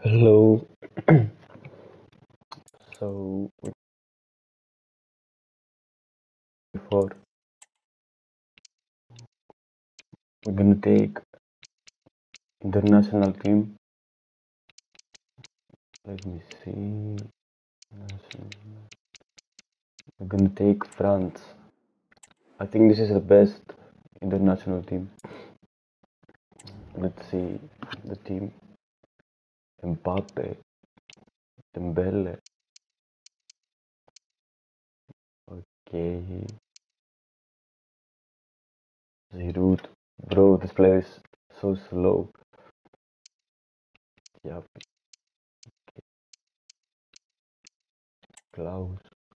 Hello. So before we're gonna take international team. Let me see. We're gonna take France. I think this is the best international team. Let's see the team. Mbappe, Dembele. Okay. Giroud. Bro, this player is so slow. Yep. Klaus.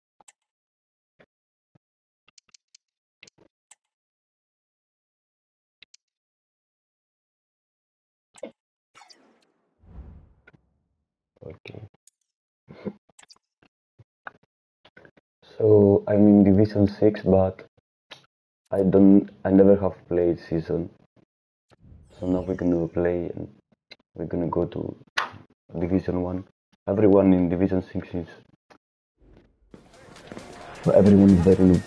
Okay. So I'm in Division 6, but I never have played season. So now we're gonna play and we're gonna go to Division 1. Everyone in Division 6 is. Everyone is very low.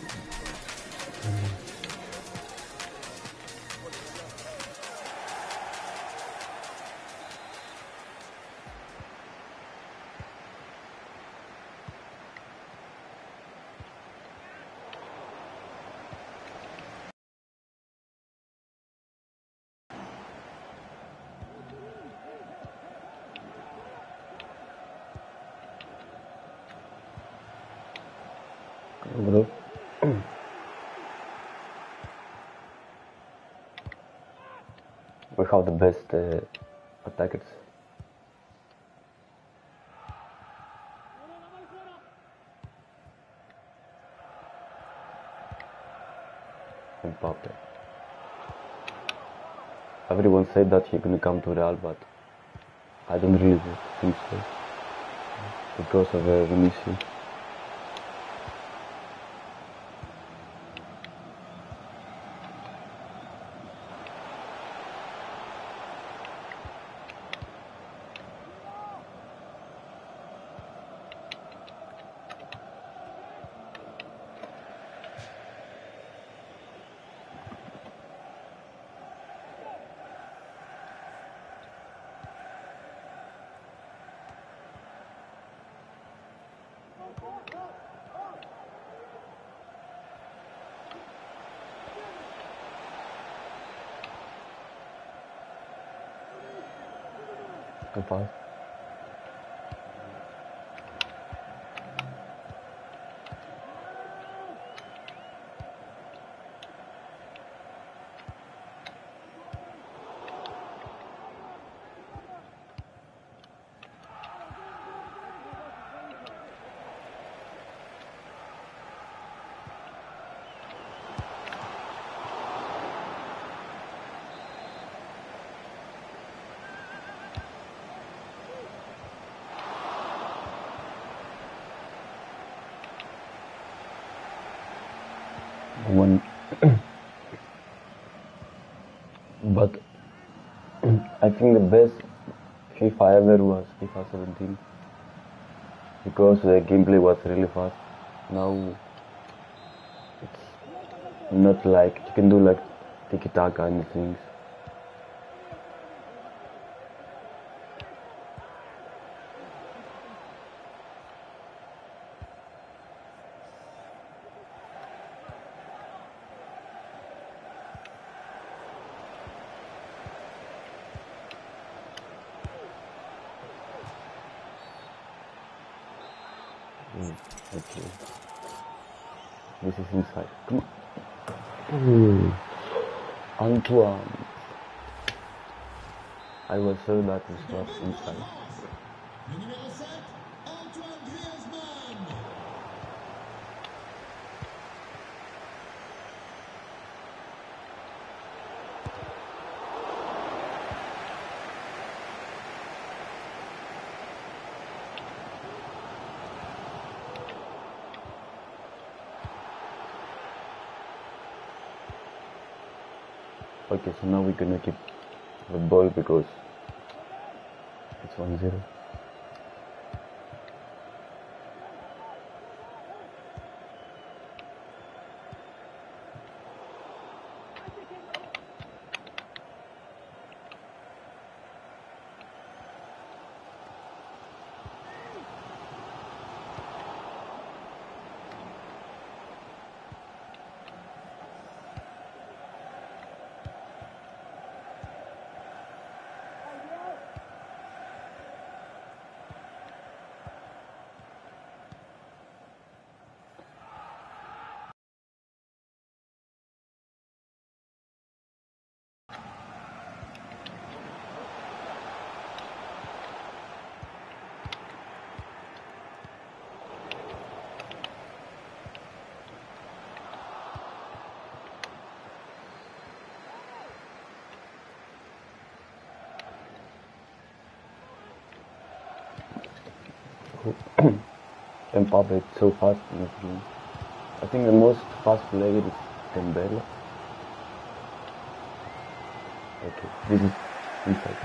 Bro. We have the best attackers. Mbappe. Everyone said that he's gonna come to Real, but I don't really think so because of Vinicius. Too fast. One, but I think the best FIFA ever was FIFA 17 because the gameplay was really fast. Now it's not like you can do like tiki taka and things. Okay, this is inside. Come on. Antoine. I was sure that this was inside. Okay, so now we're gonna keep the ball because It's 1-0. Mbappe is so fast in this game. I think the most fast player is Dembele. Okay, this is inside.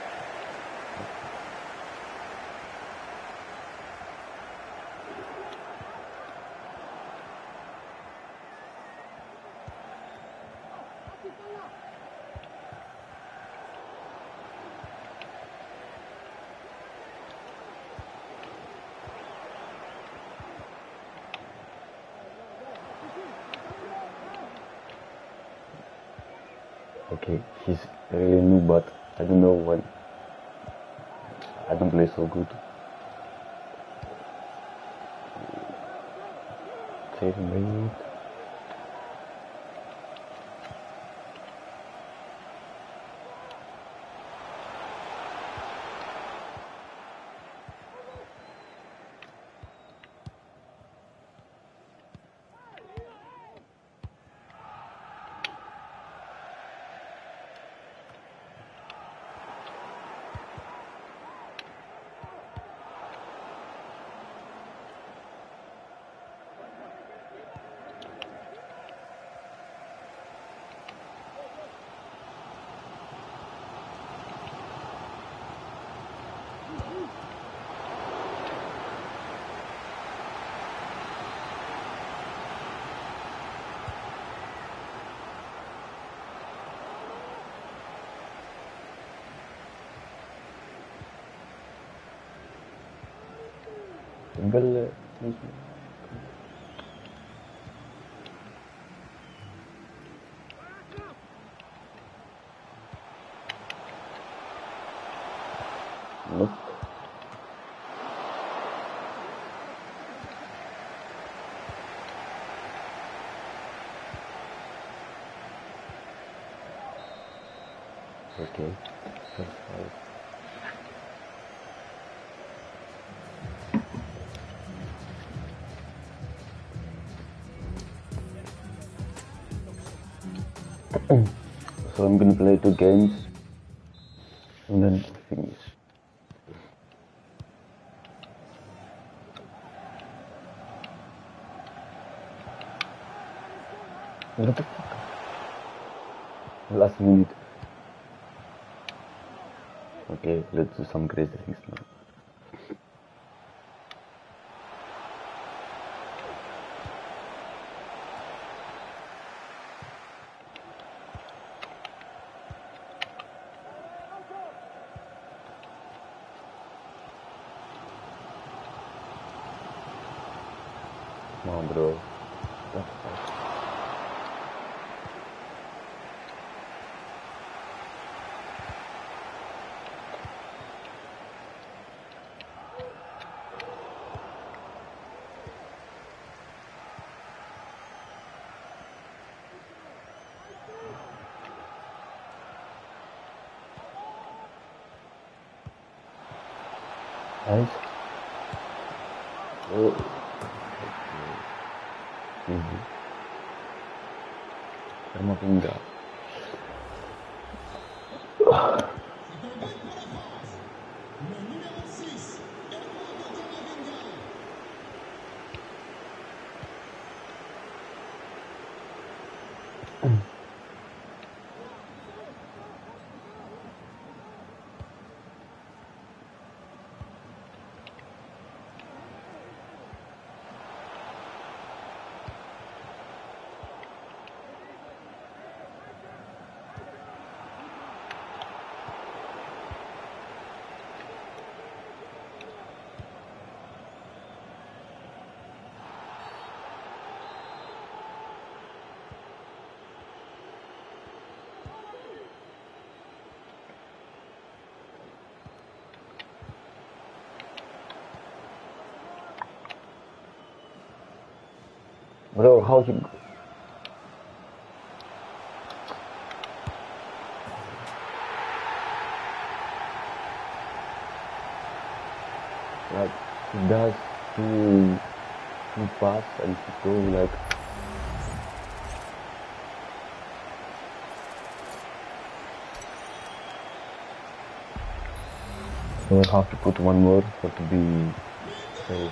Okay, he's really new, but I don't know when. I don't play so good. Save me. Dembele. Nope. Okay. That's fine. So I'm gonna play 2 games and then finish. What the fuck? Last minute. Okay, let's do some crazy things now. Come on, bro. What the fuck? Nice. Oh. Easy. Camavinga. Bro, how he... Like, he does too fast and he goes like... So I have to put one more for to be safe.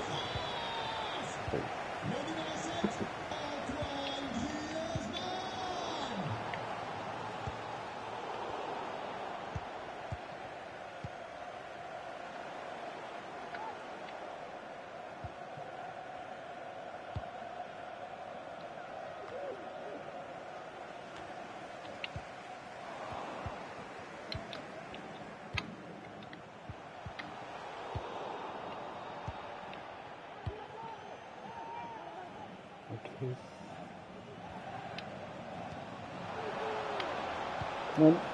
Okay. Come on.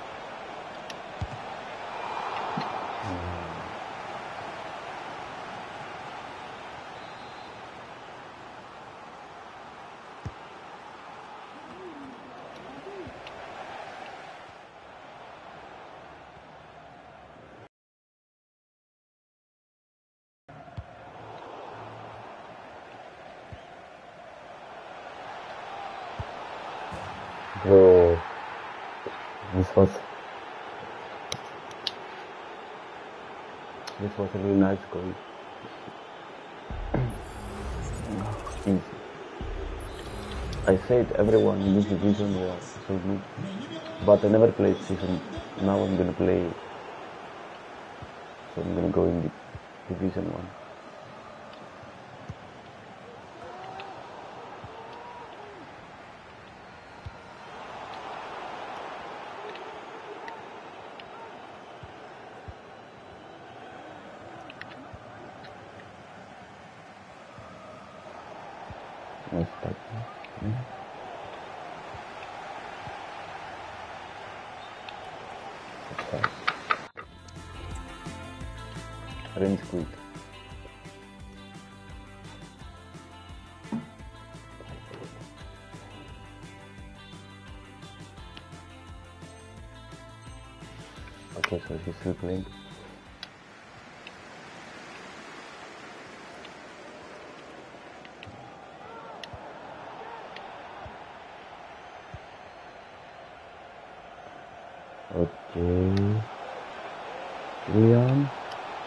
Bro, this was a really nice goal. Easy. I said everyone in this division was so good, but I never played season. Now I'm gonna play, so I'm gonna go in the division 1. Nice touch. Range quit. Okay, so he's still playing. Okay. Leon.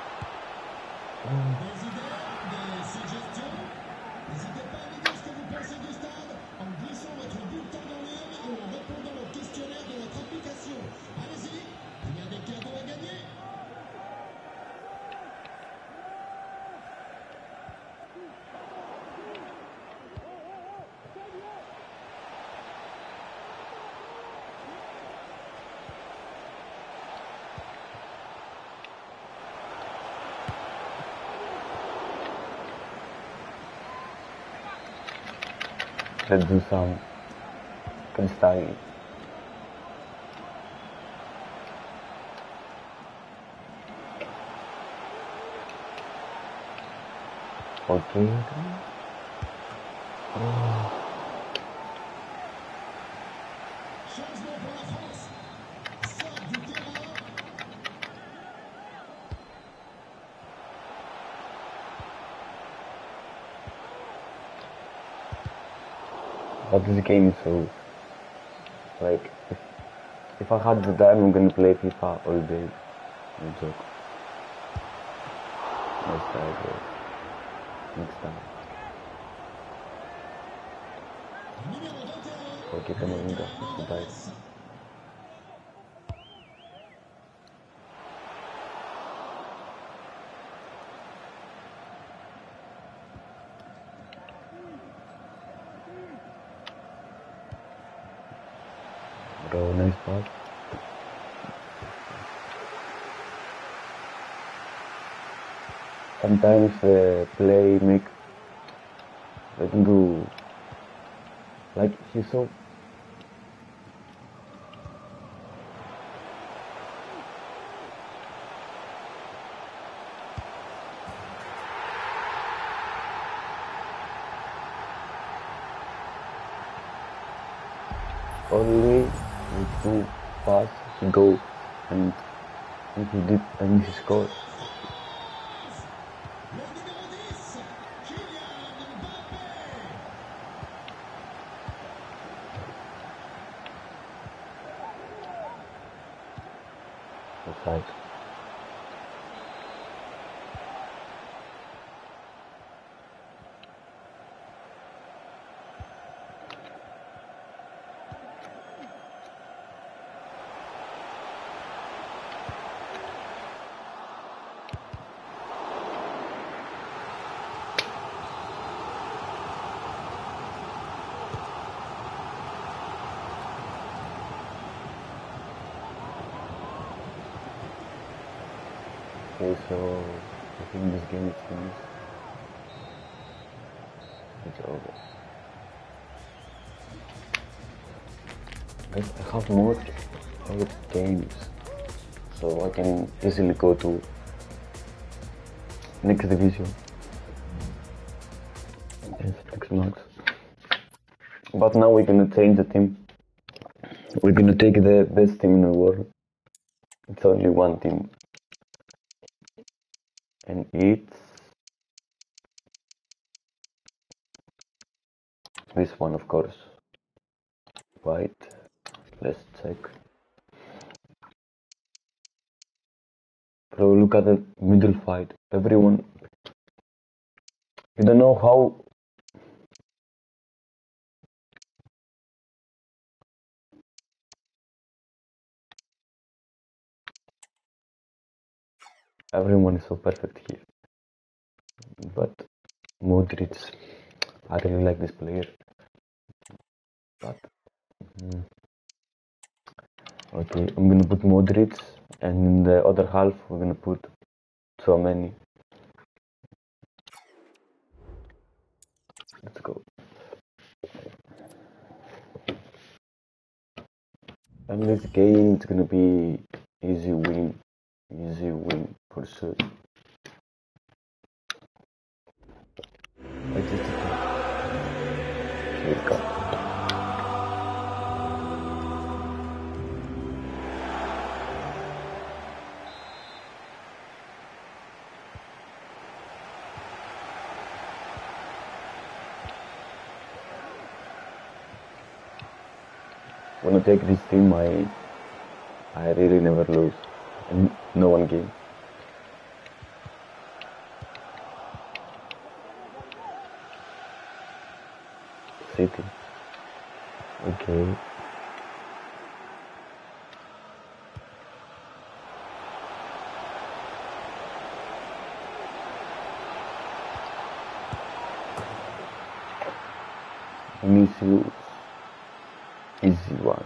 Let's do some freestyle. Okay. Oh. But this game is so, like, if I had the time, I'm gonna play FIFA all day. No joke. Next time, bro. Next time. Okay, come on, goodbye. Bro, nice pass. Sometimes play make I can do like he's so only with 2 pass he go and he scored. Offside. Okay, so I think this game is finished. It's over. Guys, I have more 8 games, so I can easily go to next division. Yes, next max. But now we're gonna change the team. We're gonna take the best team in the world. It's only one team. And it's this one, of course. Right. Let's check. Bro, look at the middle fight. Everyone. You don't know how. Everyone is so perfect here. But Modric, I really like this player. But okay, I'm gonna put Modric, and in the other half we're gonna put Tchouaméni. Let's go. And this game it's gonna be easy win for sure. I just here we go. When I take this team, I really never lose, and no one game. City. Okay. Vinicius. Easy one.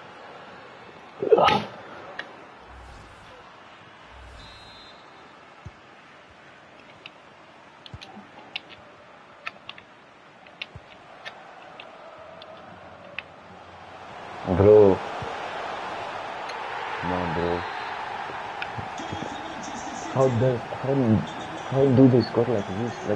Bro. Come on, bro. How do they score like this? Like,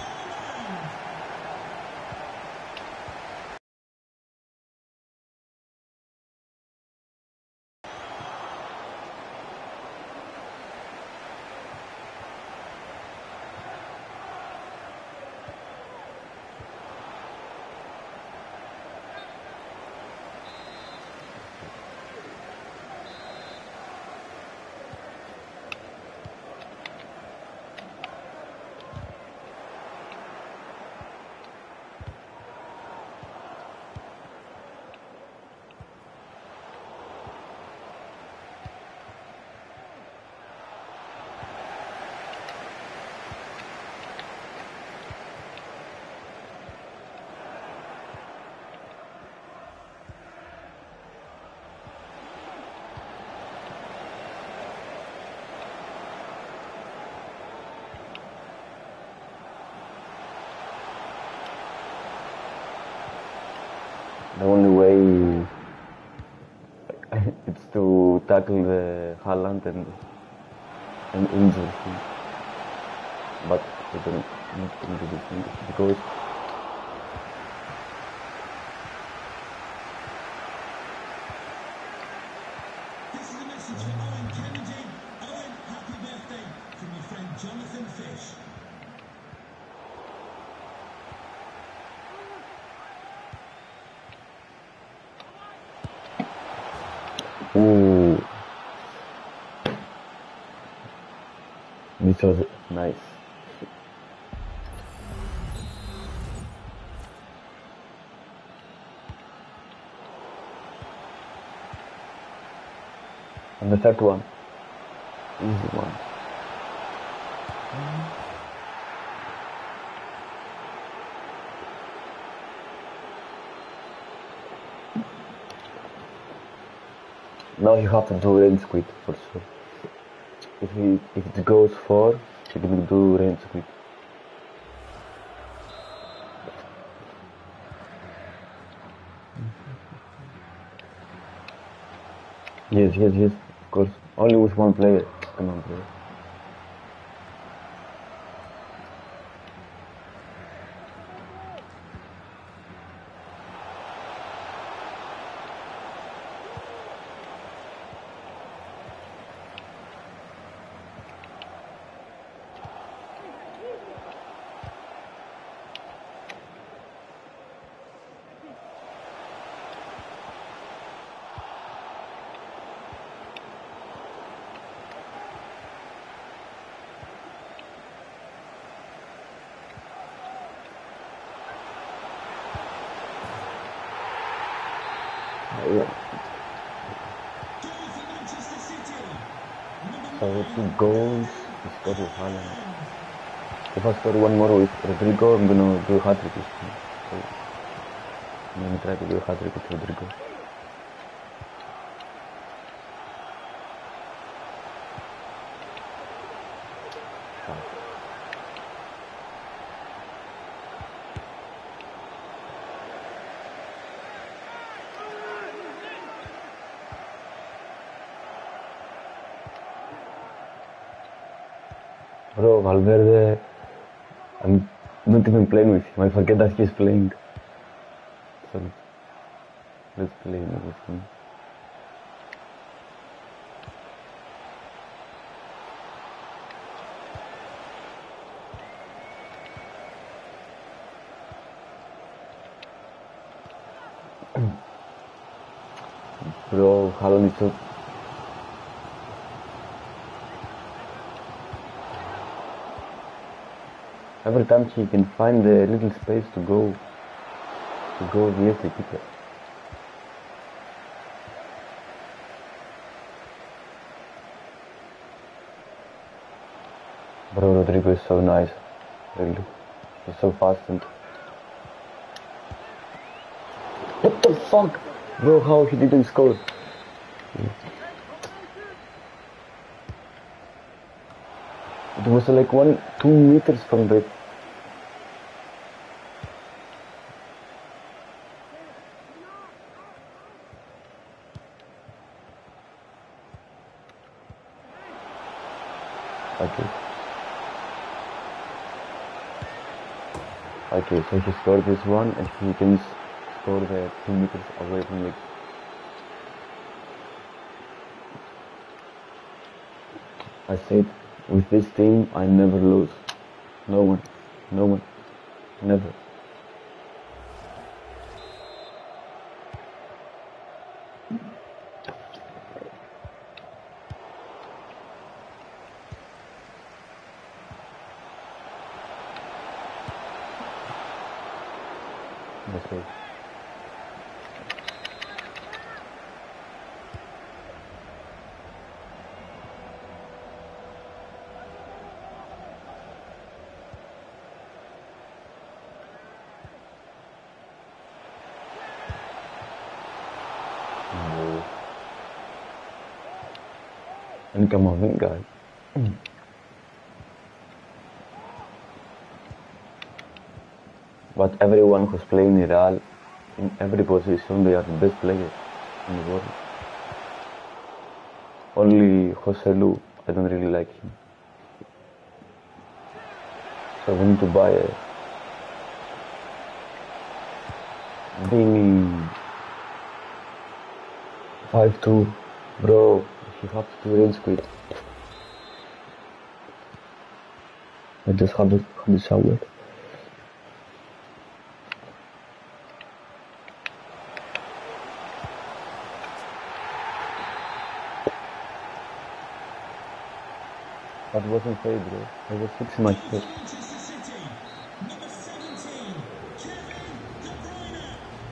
the only way it's to tackle the Haaland and injure him. But we don't not into this thing because message for Owen Kennedy. Owen, happy birthday from your friend Jonathan Fish. Ooh, this was nice. And the third one, easy one. Now you have to do range quit for sure. If it goes 4, you can do range quit. Yes, of course. Only with one player. Come on, player. Yeah. So 2 goals, he scored with Haaland. If I score one more with Rodrigo, I'm gonna do a hat-trick this time. So I'm gonna try to do a hat-trick with Rodrigo. Bro, Valverde, I'm not even playing with him. I forget that he's playing. So let's play with him. Bro, Haaland is so... Every time he can find the little space to go against the keeper. Bro, Rodrigo is so nice. Really. He's so fast and... What the fuck? Bro, how he didn't score? It was like 2 meters from the... Okay, so he scored this one and he can score the 2 meters away from it. I said, with this team, I never lose. No one, never. That's right. No. And come on, guys. But everyone who's playing Real, in every position, they are the best players in the world. Only Joselu, I don't really like him. So we need to buy a Vini 5-2, bro. You have to rage quit. I just had a shower. That wasn't fair, bro. I was fixing my shit. Manchester City, number 17, Kevin De Bruyne.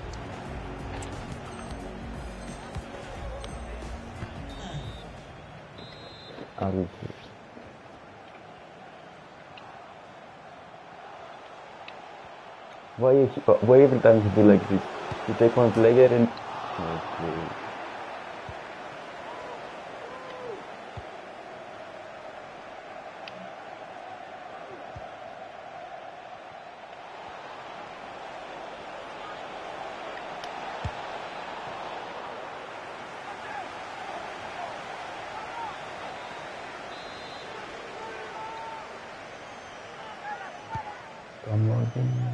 Why every time you do like this? You take one player and... Okay. Come on,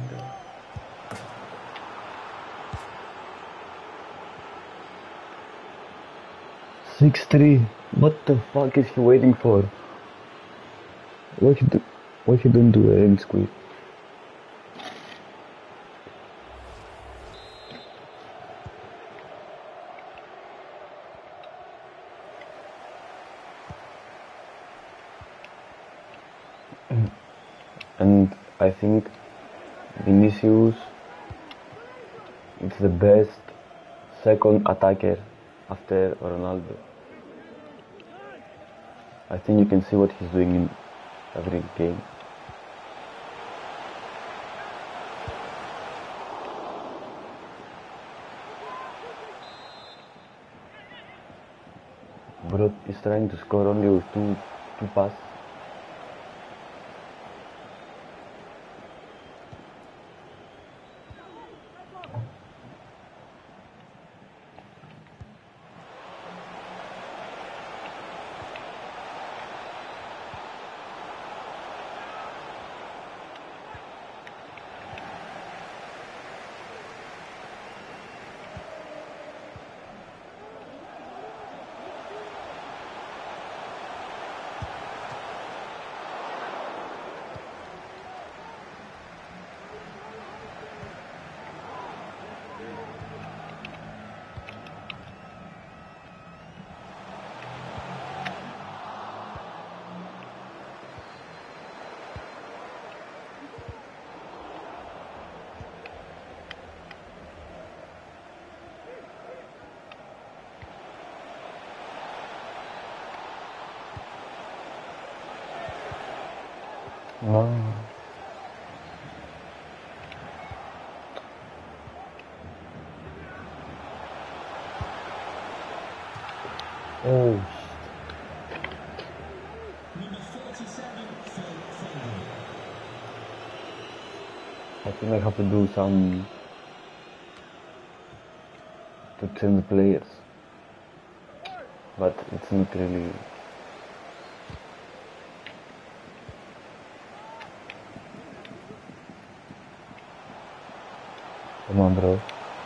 6-3. What the fuck is he waiting for? Why he don't do a end squeeze? And I think Vinicius is the best second attacker after Ronaldo. I think you can see what he's doing in every game. Bro is trying to score only with two passes. No. Oh, Number 47, Phil Foden. I think I have to do some to change the players, but it's not really. Come on, bro.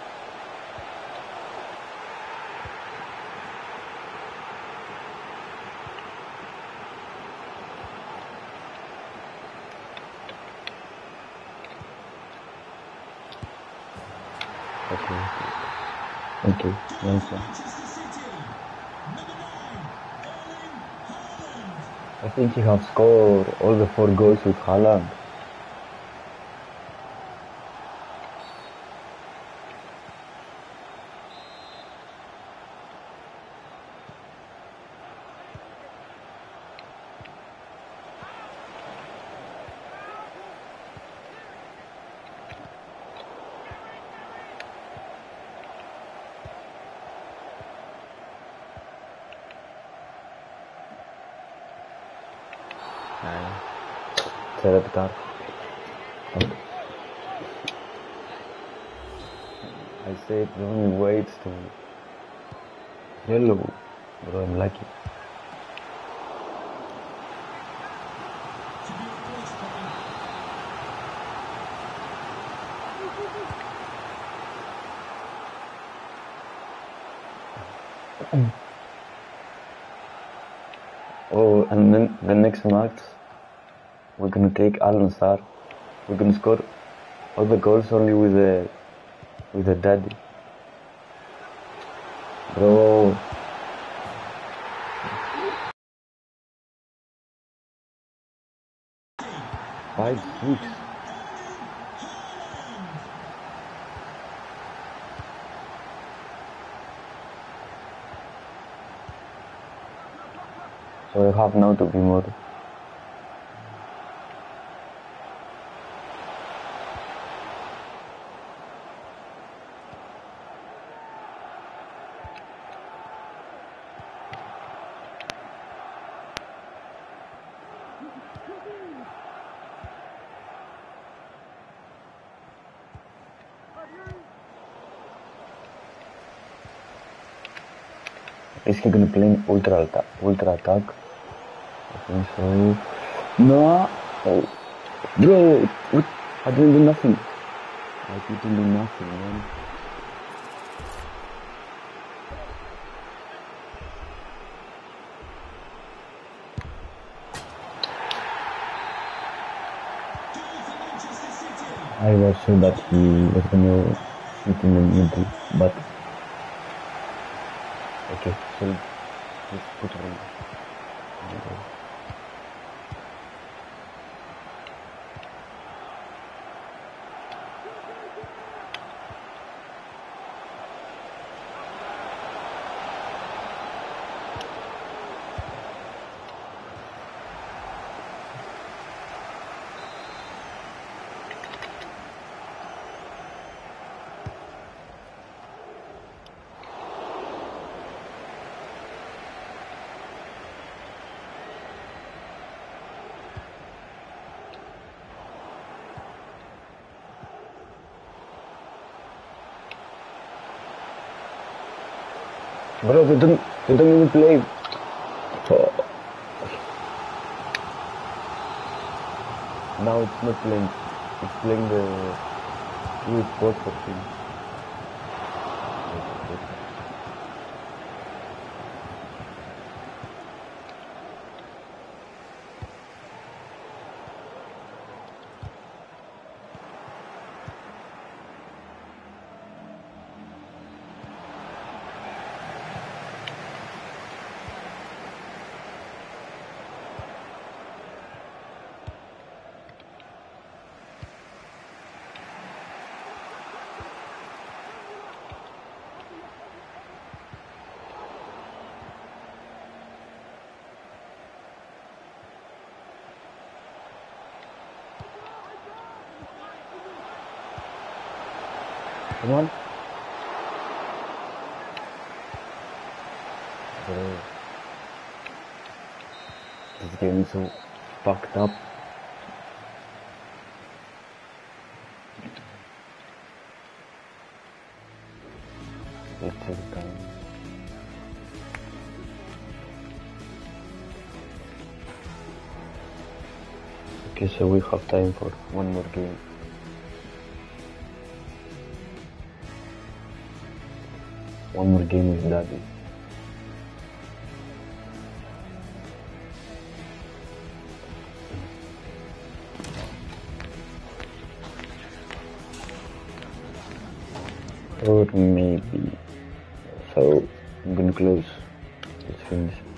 Okay. Thank you. Nice one. Manchester City, number 9, Erling Haaland. I think he has scored all the 4 goals with Haaland. It's a red card. Okay. I said the only way is to yellow, bro. I'm lucky. To be replaced by Oh, and then the next match, we're gonna take Al Nassr. We're gonna score all the goals only with the daddy. Bro. Five, six. So I have now to be more. Is he gonna play in ultra attack? I think so. No! Oh. Bro! What? I didn't do nothing. I didn't do nothing, man. I was sure that he was gonna shoot in the middle, but okay, so let's put it on. Bro, they don't even play. Oh. Now it's not playing. It's playing the new sport for team. Come on. Bro. This game is so fucked up. Let's take it down. Okay, so we have time for one more game. One more game with Daddy. Or maybe. So I'm gonna close. Let's finish.